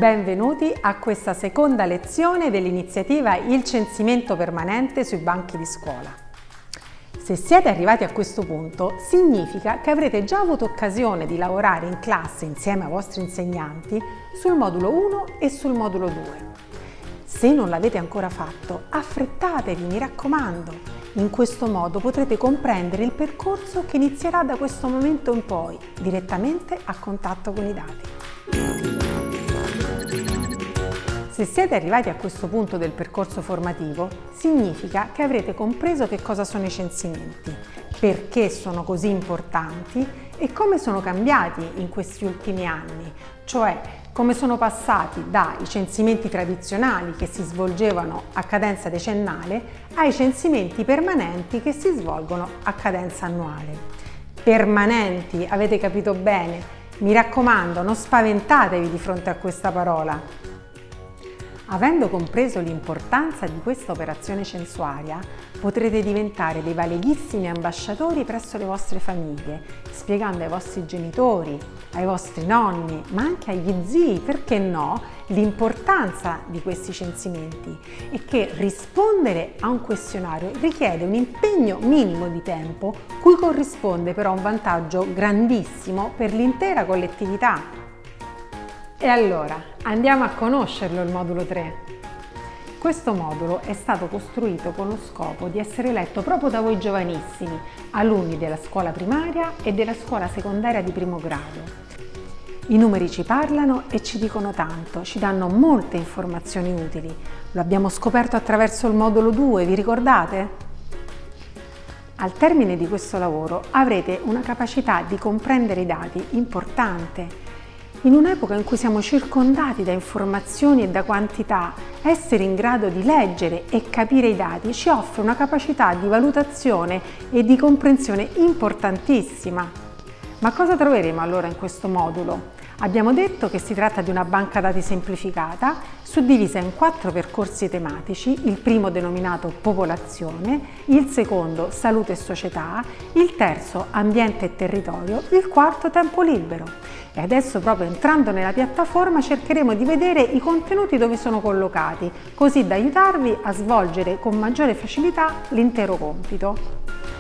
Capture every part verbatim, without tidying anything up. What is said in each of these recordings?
Benvenuti a questa seconda lezione dell'iniziativa Il censimento permanente sui banchi di scuola. Se siete arrivati a questo punto, significa che avrete già avuto occasione di lavorare in classe insieme ai vostri insegnanti sul modulo uno e sul modulo due. Se non l'avete ancora fatto, affrettatevi, mi raccomando. In questo modo potrete comprendere il percorso che inizierà da questo momento in poi, direttamente a contatto con i dati. Se siete arrivati a questo punto del percorso formativo, significa che avrete compreso che cosa sono i censimenti, perché sono così importanti e come sono cambiati in questi ultimi anni, cioè come sono passati dai censimenti tradizionali che si svolgevano a cadenza decennale ai censimenti permanenti che si svolgono a cadenza annuale. Permanenti, avete capito bene? Mi raccomando, non spaventatevi di fronte a questa parola. Avendo compreso l'importanza di questa operazione censuaria, potrete diventare dei validissimi ambasciatori presso le vostre famiglie, spiegando ai vostri genitori, ai vostri nonni, ma anche agli zii, perché no, l'importanza di questi censimenti e che rispondere a un questionario richiede un impegno minimo di tempo, cui corrisponde però un vantaggio grandissimo per l'intera collettività. E allora, andiamo a conoscerlo il modulo tre. Questo modulo è stato costruito con lo scopo di essere letto proprio da voi giovanissimi, alunni della scuola primaria e della scuola secondaria di primo grado. I numeri ci parlano e ci dicono tanto, ci danno molte informazioni utili. Lo abbiamo scoperto attraverso il modulo due, vi ricordate? Al termine di questo lavoro avrete una capacità di comprendere i dati importante. In un'epoca in cui siamo circondati da informazioni e da quantità, essere in grado di leggere e capire i dati ci offre una capacità di valutazione e di comprensione importantissima. Ma cosa troveremo allora in questo modulo? Abbiamo detto che si tratta di una banca dati semplificata, suddivisa in quattro percorsi tematici, il primo denominato popolazione, il secondo salute e società, il terzo ambiente e territorio, il quarto tempo libero. E adesso, proprio entrando nella piattaforma, cercheremo di vedere i contenuti dove sono collocati, così da aiutarvi a svolgere con maggiore facilità l'intero compito.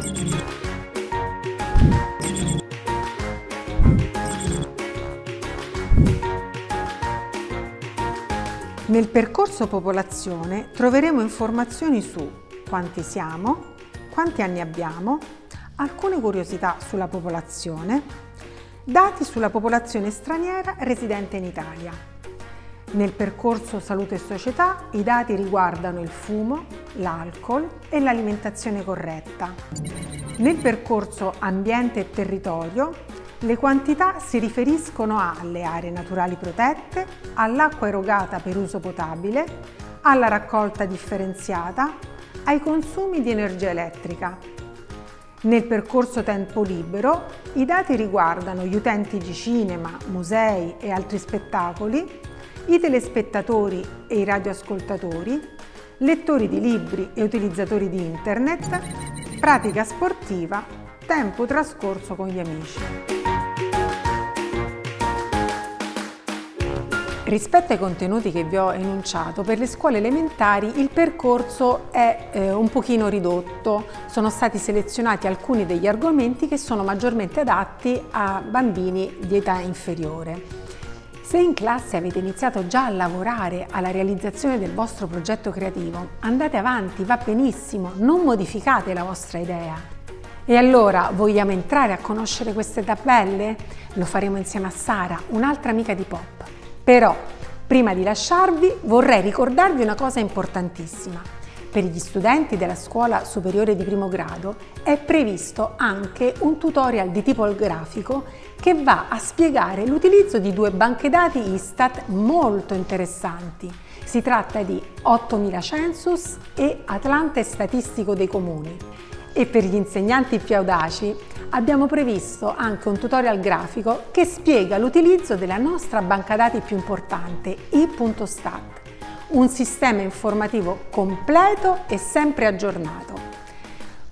Nel percorso popolazione troveremo informazioni su quanti siamo, quanti anni abbiamo, alcune curiosità sulla popolazione, dati sulla popolazione straniera residente in Italia. Nel percorso salute e società i dati riguardano il fumo, l'alcol e l'alimentazione corretta. Nel percorso ambiente e territorio le quantità si riferiscono alle aree naturali protette, all'acqua erogata per uso potabile, alla raccolta differenziata, ai consumi di energia elettrica. Nel percorso tempo libero i dati riguardano gli utenti di cinema, musei e altri spettacoli, i telespettatori e i radioascoltatori, lettori di libri e utilizzatori di internet, pratica sportiva, tempo trascorso con gli amici. Rispetto ai contenuti che vi ho enunciato, per le scuole elementari il percorso è eh, un pochino ridotto. Sono stati selezionati alcuni degli argomenti che sono maggiormente adatti a bambini di età inferiore. Se in classe avete iniziato già a lavorare alla realizzazione del vostro progetto creativo, andate avanti, va benissimo, non modificate la vostra idea. E allora, vogliamo entrare a conoscere queste tabelle? Lo faremo insieme a Sara, un'altra amica di Pop. Però, prima di lasciarvi, vorrei ricordarvi una cosa importantissima. Per gli studenti della scuola superiore di primo grado è previsto anche un tutorial di tipo grafico che va a spiegare l'utilizzo di due banche dati Istat molto interessanti. Si tratta di ottomila Census e Atlante Statistico dei Comuni. E per gli insegnanti più audaci abbiamo previsto anche un tutorial grafico che spiega l'utilizzo della nostra banca dati più importante, i punto stat, un sistema informativo completo e sempre aggiornato.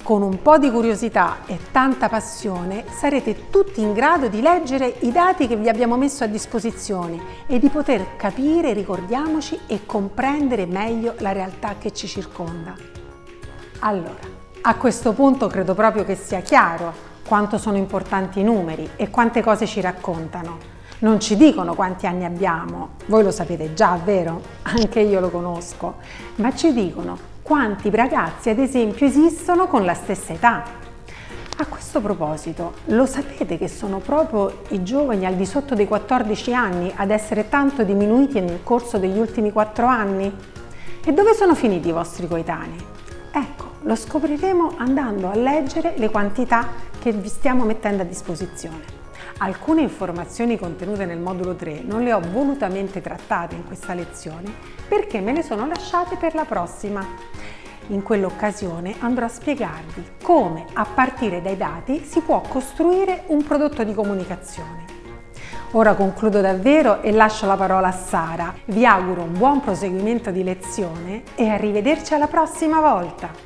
con un po' di curiosità e tanta passione sarete tutti in grado di leggere i dati che vi abbiamo messo a disposizione e di poter capire, ricordiamoci, e comprendere meglio la realtà che ci circonda. Allora, a questo punto credo proprio che sia chiaro quanto sono importanti i numeri e quante cose ci raccontano. Non ci dicono quanti anni abbiamo, voi lo sapete già, vero? Anche io lo conosco, ma ci dicono quanti ragazzi, ad esempio, esistono con la stessa età. A questo proposito, lo sapete che sono proprio i giovani al di sotto dei quattordici anni ad essere tanto diminuiti nel corso degli ultimi quattro anni? E dove sono finiti i vostri coetanei? Ecco, lo scopriremo andando a leggere le quantità che vi stiamo mettendo a disposizione. Alcune informazioni contenute nel modulo tre non le ho volutamente trattate in questa lezione perché me le sono lasciate per la prossima. In quell'occasione andrò a spiegarvi come, a partire dai dati, si può costruire un prodotto di comunicazione. Ora concludo davvero e lascio la parola a Sara. Vi auguro un buon proseguimento di lezione e arrivederci alla prossima volta!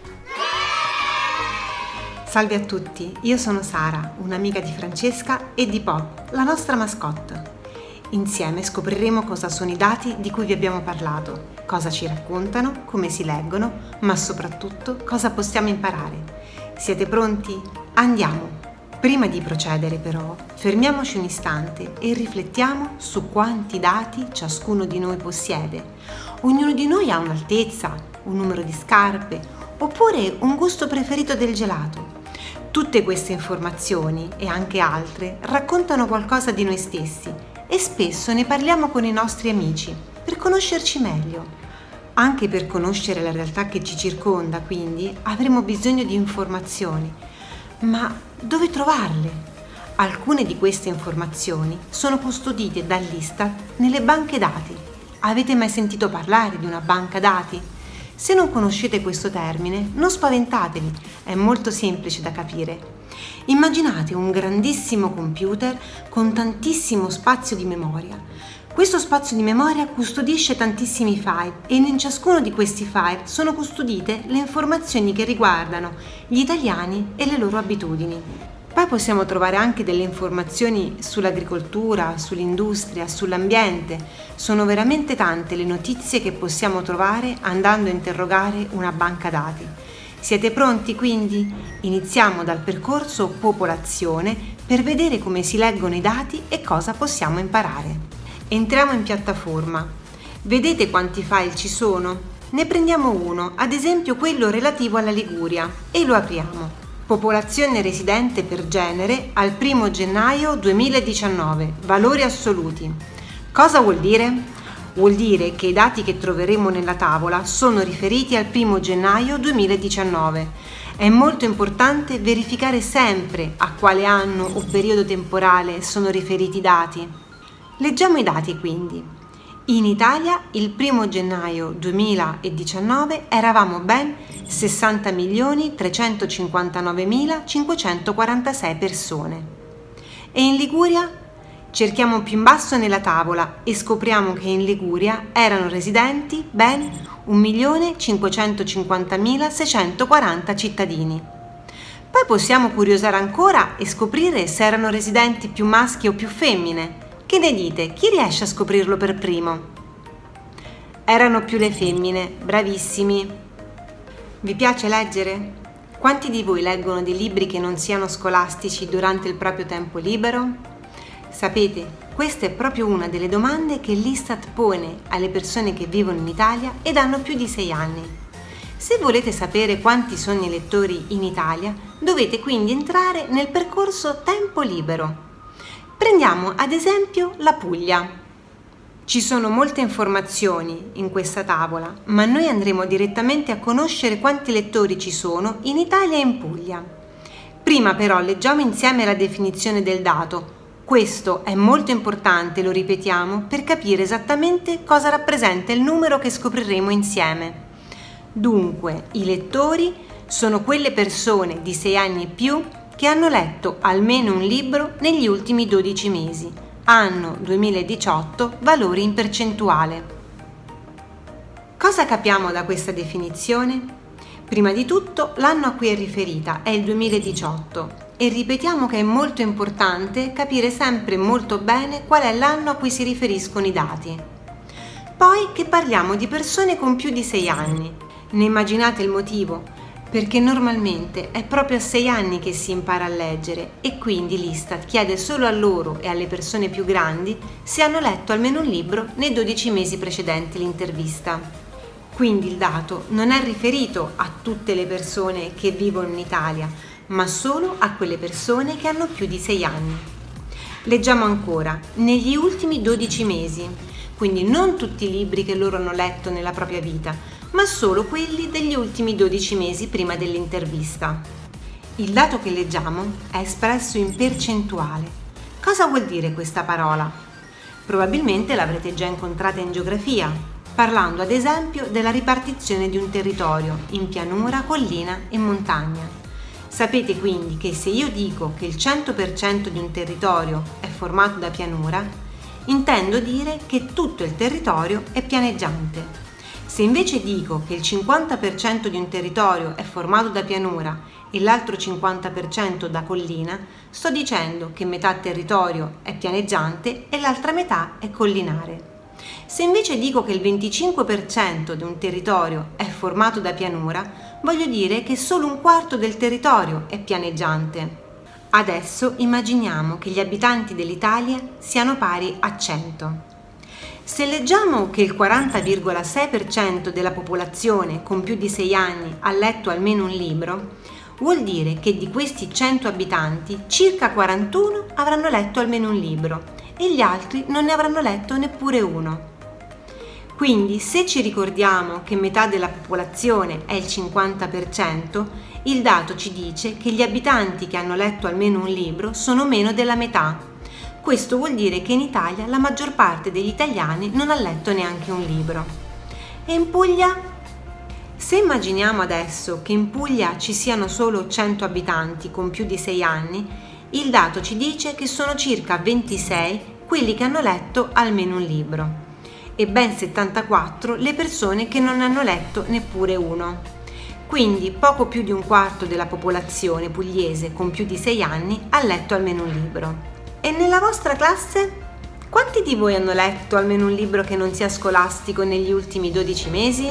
Salve a tutti, io sono Sara, un'amica di Francesca e di Pop, la nostra mascotte. Insieme scopriremo cosa sono i dati di cui vi abbiamo parlato, cosa ci raccontano, come si leggono, ma soprattutto cosa possiamo imparare. Siete pronti? Andiamo! Prima di procedere però, fermiamoci un istante e riflettiamo su quanti dati ciascuno di noi possiede. Ognuno di noi ha un'altezza, un numero di scarpe, oppure un gusto preferito del gelato. Tutte queste informazioni e anche altre raccontano qualcosa di noi stessi e spesso ne parliamo con i nostri amici per conoscerci meglio. Anche per conoscere la realtà che ci circonda, quindi, avremo bisogno di informazioni. Ma dove trovarle? Alcune di queste informazioni sono custodite dall'Istat nelle banche dati. Avete mai sentito parlare di una banca dati? Se non conoscete questo termine, non spaventatevi, è molto semplice da capire. Immaginate un grandissimo computer con tantissimo spazio di memoria. Questo spazio di memoria custodisce tantissimi file e in ciascuno di questi file sono custodite le informazioni che riguardano gli italiani e le loro abitudini. Poi possiamo trovare anche delle informazioni sull'agricoltura, sull'industria, sull'ambiente. Sono veramente tante le notizie che possiamo trovare andando a interrogare una banca dati. Siete pronti quindi? Iniziamo dal percorso popolazione per vedere come si leggono i dati e cosa possiamo imparare. Entriamo in piattaforma. Vedete quanti file ci sono? Ne prendiamo uno, ad esempio quello relativo alla Liguria, e lo apriamo. Popolazione residente per genere al primo gennaio duemiladiciannove, valori assoluti. Cosa vuol dire? Vuol dire che i dati che troveremo nella tavola sono riferiti al primo gennaio duemiladiciannove. È molto importante verificare sempre a quale anno o periodo temporale sono riferiti i dati. Leggiamo i dati quindi. In Italia il primo gennaio duemiladiciannove eravamo ben sessanta milioni trecentocinquantanovemilacinquecentoquarantasei persone. E in Liguria? Cerchiamo più in basso nella tavola e scopriamo che in Liguria erano residenti ben un milione cinquecentocinquantamila seicentoquaranta cittadini. Poi possiamo curiosare ancora e scoprire se erano residenti più maschi o più femmine. Che ne dite? Chi riesce a scoprirlo per primo? Erano più le femmine, bravissimi. Vi piace leggere? Quanti di voi leggono dei libri che non siano scolastici durante il proprio tempo libero? Sapete, questa è proprio una delle domande che l'Istat pone alle persone che vivono in Italia ed hanno più di sei anni. Se volete sapere quanti sono i lettori in Italia, dovete quindi entrare nel percorso tempo libero. Prendiamo ad esempio la Puglia. Ci sono molte informazioni in questa tavola, ma noi andremo direttamente a conoscere quanti lettori ci sono in Italia e in Puglia. Prima però leggiamo insieme la definizione del dato. Questo è molto importante, lo ripetiamo, per capire esattamente cosa rappresenta il numero che scopriremo insieme. Dunque, i lettori sono quelle persone di sei anni e più che hanno letto almeno un libro negli ultimi dodici mesi, anno duemiladiciotto, valori in percentuale. Cosa capiamo da questa definizione? Prima di tutto, l'anno a cui è riferita è il duemiladiciotto e ripetiamo che è molto importante capire sempre molto bene qual è l'anno a cui si riferiscono i dati. Poi che parliamo di persone con più di sei anni. Ne immaginate il motivo? Perché normalmente è proprio a sei anni che si impara a leggere e quindi l'Istat chiede solo a loro e alle persone più grandi se hanno letto almeno un libro nei dodici mesi precedenti l'intervista. Quindi il dato non è riferito a tutte le persone che vivono in Italia, ma solo a quelle persone che hanno più di sei anni. Leggiamo ancora, negli ultimi dodici mesi, quindi non tutti i libri che loro hanno letto nella propria vita, ma solo quelli degli ultimi dodici mesi prima dell'intervista. Il dato che leggiamo è espresso in percentuale. Cosa vuol dire questa parola? Probabilmente l'avrete già incontrata in geografia, parlando ad esempio della ripartizione di un territorio in pianura, collina e montagna. Sapete quindi che se io dico che il cento per cento di un territorio è formato da pianura, intendo dire che tutto il territorio è pianeggiante. Se invece dico che il cinquanta per cento di un territorio è formato da pianura e l'altro cinquanta per cento da collina, sto dicendo che metà territorio è pianeggiante e l'altra metà è collinare. Se invece dico che il venticinque per cento di un territorio è formato da pianura, voglio dire che solo un quarto del territorio è pianeggiante. Adesso immaginiamo che gli abitanti dell'Italia siano pari a cento. Se leggiamo che il quaranta virgola sei per cento della popolazione con più di sei anni ha letto almeno un libro, vuol dire che di questi cento abitanti circa quarantuno avranno letto almeno un libro e gli altri non ne avranno letto neppure uno. Quindi, se ci ricordiamo che metà della popolazione è il cinquanta per cento, il dato ci dice che gli abitanti che hanno letto almeno un libro sono meno della metà. Questo vuol dire che in Italia la maggior parte degli italiani non ha letto neanche un libro. E in Puglia? Se immaginiamo adesso che in Puglia ci siano solo cento abitanti con più di sei anni, il dato ci dice che sono circa ventisei quelli che hanno letto almeno un libro e ben settantaquattro le persone che non hanno letto neppure uno. Quindi poco più di un quarto della popolazione pugliese con più di sei anni ha letto almeno un libro. E nella vostra classe? Quanti di voi hanno letto almeno un libro che non sia scolastico negli ultimi dodici mesi?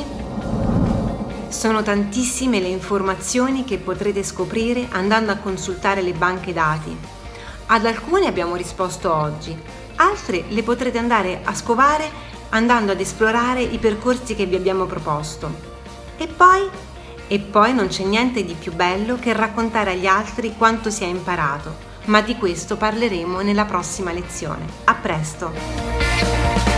Sono tantissime le informazioni che potrete scoprire andando a consultare le banche dati. Ad alcune abbiamo risposto oggi, altre le potrete andare a scovare andando ad esplorare i percorsi che vi abbiamo proposto. E poi? E poi non c'è niente di più bello che raccontare agli altri quanto si è imparato, ma di questo parleremo nella prossima lezione. A presto!